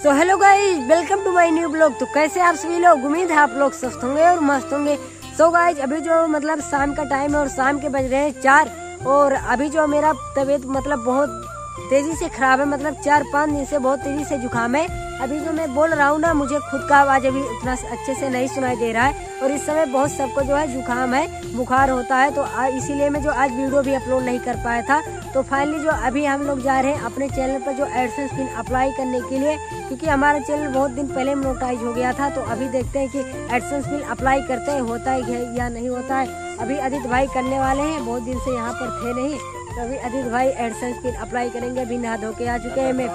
So hello guys, welcome to my new blog. तो कैसे आप सभी लोग, उम्मीद है आप लोग स्वस्थ होंगे और मस्त होंगे। सो गाइज, अभी जो मतलब शाम का टाइम है और शाम के बज रहे हैं 4 और अभी जो मेरा तबीयत मतलब बहुत तेजी से खराब है, मतलब 4-5 दिन से बहुत तेजी से जुकाम है। अभी जो मैं बोल रहा हूँ ना, मुझे खुद का आवाज अभी उतना अच्छे से नहीं सुनाई दे रहा है और इस समय बहुत सबको जो है जुकाम है, बुखार होता है। तो इसीलिए मैं जो आज वीडियो भी अपलोड नहीं कर पाया था। तो फाइनली जो अभी हम लोग जा रहे हैं अपने चैनल पर जो एडसेंस पिन अप्लाई करने के लिए, क्योंकि हमारा चैनल बहुत दिन पहले मोनेटाइज हो गया था। तो अभी देखते हैं कि एडसेंस पिन अप्लाई करते हैं, होता है या नहीं होता है। अभी आदित्य भाई करने वाले हैं, बहुत दिन से यहाँ पर थे नहीं, तो अभी आदित्य भाई एडसेंस पिन अप्लाई करेंगे। अभी नहा धो के आ चुके हैं मैं,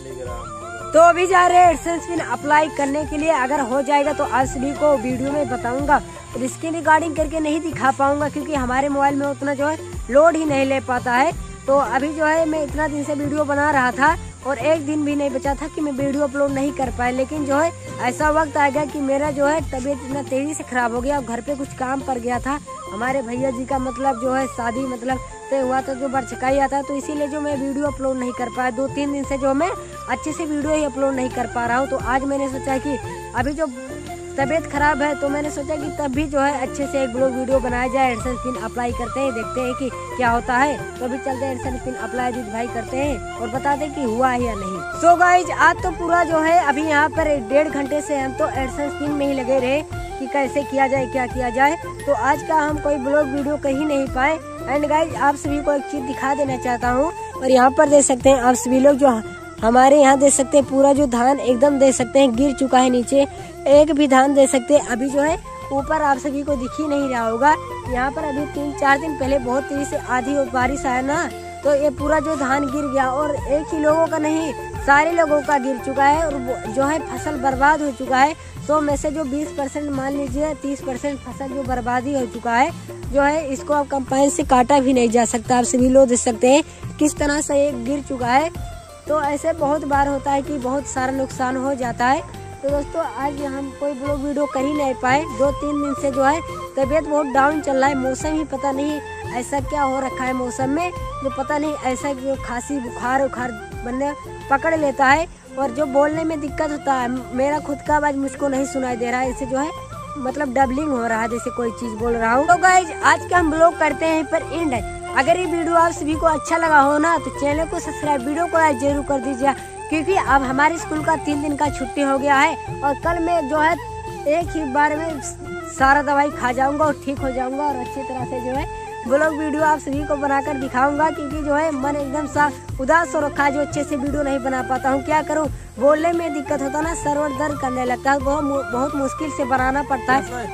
तो अभी जा रहे हैं एडसेंस पिन अप्लाई करने के लिए। अगर हो जाएगा तो आज सभी को वीडियो में बताऊंगा और इसकी रिकॉर्डिंग करके नहीं दिखा पाऊंगा, क्योंकि हमारे मोबाइल में उतना जो है लोड ही नहीं ले पाता है। तो अभी जो है मैं इतना दिन से वीडियो बना रहा था और एक दिन भी नहीं बचा था कि मैं वीडियो अपलोड नहीं कर पाया। लेकिन जो है ऐसा वक्त आ गया कि मेरा जो है तबीयत इतना तेजी से खराब हो गया और घर पे कुछ काम पड़ गया था। हमारे भैया जी का मतलब जो है शादी मतलब से हुआ था, जो बरछकाई आता, तो इसीलिए जो मैं वीडियो अपलोड नहीं कर पाया। 2-3 दिन से जो मैं अच्छे से वीडियो ही अपलोड नहीं कर पा रहा हूँ। तो आज मैंने सोचा कि अभी जो तबीयत खराब है तो मैंने सोचा कि तब भी जो है अच्छे से एक ब्लॉग वीडियो बनाया जाए। एडसेंस पिन अप्लाई करते हैं, देखते हैं कि क्या होता है। तो अभी चलते हैं एडसेंस पिन अप्लाई आदित्य भाई करते हैं और बताते कि हुआ है या नहीं। सो गाइज, आज तो पूरा जो है अभी यहाँ पर 1.5 घंटे से हम तो एडसेंस पिन में ही लगे रहे कि कैसे किया जाए, क्या किया जाए। तो आज का हम कोई ब्लॉग वीडियो कहीं नहीं पाए। एंड गाइज, आप सभी को एक चीज दिखा देना चाहता हूँ और यहाँ पर देख सकते हैं आप सभी लोग, जो हमारे यहाँ देख सकते हैं पूरा जो धान एकदम देख सकते हैं गिर चुका है नीचे, एक भी धान देख सकते हैं अभी जो है ऊपर आप सभी को दिख ही नहीं रहा होगा। यहाँ पर अभी 3-4 दिन पहले बहुत तेजी से आधी और बारिश आया ना, तो ये पूरा जो धान गिर गया और एक ही लोगों का नहीं, सारे लोगों का गिर चुका है और जो है फसल बर्बाद हो चुका है। 100 में से जो 20% मान लीजिए 30% फसल जो बर्बादी हो चुका है, जो है इसको अब कंपाइन से काटा भी नहीं जा सकता। आप सभी लोग देख सकते हैं किस तरह से ये गिर चुका है। तो ऐसे बहुत बार होता है कि बहुत सारा नुकसान हो जाता है। तो दोस्तों, आज हम कोई ब्लॉग वीडियो कर ही नहीं पाए। 2-3 दिन से जो है तबीयत बहुत डाउन चल रहा है। मौसम ही पता नहीं ऐसा क्या हो रखा है मौसम में, जो पता नहीं ऐसा जो खांसी बुखार उखार बनने पकड़ लेता है और जो बोलने में दिक्कत होता है। मेरा खुद का आवाज मुझको नहीं सुनाई दे रहा है, इससे जो है मतलब डबलिंग हो रहा है, जैसे कोई चीज बोल रहा हूँ। तो गाइज, आज का हम ब्लॉग करते हैं पर एंड है। अगर ये वीडियो आप सभी को अच्छा लगा हो ना, तो चैनल को सब्सक्राइब, वीडियो को लाइक जरूर कर दीजिए, क्योंकि अब हमारे स्कूल का 3 दिन का छुट्टी हो गया है और कल मैं जो है एक ही बार में सारा दवाई खा जाऊंगा और ठीक हो जाऊंगा और अच्छी तरह से जो है ब्लॉग वीडियो आप सभी को बनाकर दिखाऊंगा। क्योंकि जो है मन एकदम सा उदास हो रखा है, जो अच्छे से वीडियो नहीं बना पाता हूँ। क्या करूँ, बोलने में दिक्कत होता ना, सर्वर दर्द करने लगता है, बहुत मुश्किल से बनाना पड़ता है।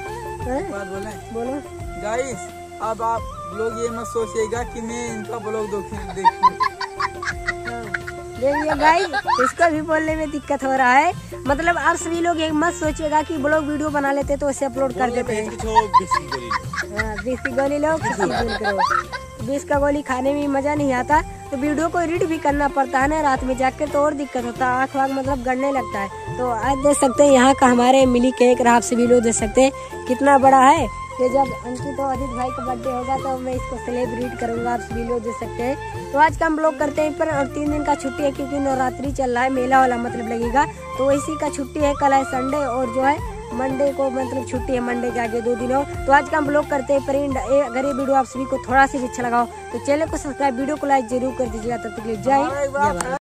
बोलो गाइस, अब आप लोग ये मत सोचिएगा कि मैं इनका ब्लॉग देखूं। देखिए गाइस, इसको भी बोलने में दिक्कत हो रहा है। मतलब आप सभी लोग ये मत सोचिएगा कि ब्लॉग वीडियो बना लेते तो उसे अपलोड कर देते हैं। 20 की गोली लो, 20 का गोली खाने में मजा नहीं आता, तो वीडियो को एडिट भी करना पड़ता है ना रात में जाके, तो और दिक्कत होता है, आँख वाँख मतलब गड़ने लगता है। तो आज देख सकते हैं यहाँ का हमारे मिली केक आप सभी लोग देख सकते हैं कितना बड़ा है। ये जब अंकित और आदित्य भाई का बर्थडे होगा तो मैं इसको सेलिब्रेट करूंगा, आप सभी लोग देख सकते हैं। तो आज का हम लोग करते हैं पर, और 3 दिन का छुट्टी है क्योंकि नवरात्रि चल रहा है, मेला वाला मतलब लगेगा, तो इसी का छुट्टी है। कल है संडे और जो है मंडे को मतलब छुट्टी है, मंडे के आगे 2 दिन और। तो आज का हम लोग करते हैं फ्रेंड। अगर ये वीडियो आप सभी को थोड़ा सा भी अच्छा लगा हो तो चैनल को सब्सक्राइब, वीडियो को लाइक जरूर कर दीजिएगा। तब तक के लिए जय हिंद।